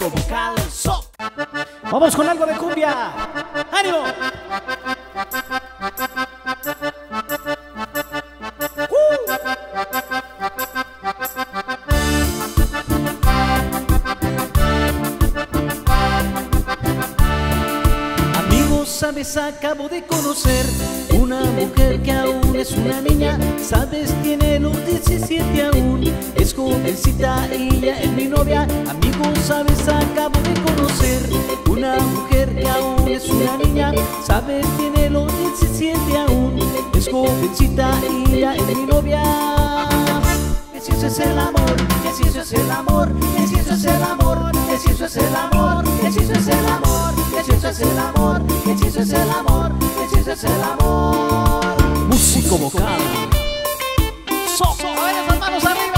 músico vocal. Vamos con algo de cumbia. ¡Ánimo! Sabes, acabo de conocer una mujer que aún es una niña. Sabes, tiene los 17 aún, es jovencita, ella es mi novia. Amigos, sabes, acabo de conocer una mujer que aún es una niña. Sabes, tiene los 17 aún, es jovencita, ella es mi novia. Que si eso es el amor, que si eso es el amor, que si eso es el amor, que si eso es el amor, que si eso es el amor, que si eso es el amor, que si eso es el amor, que si eso es el amor. Músico vocal. A ver, las manos arriba.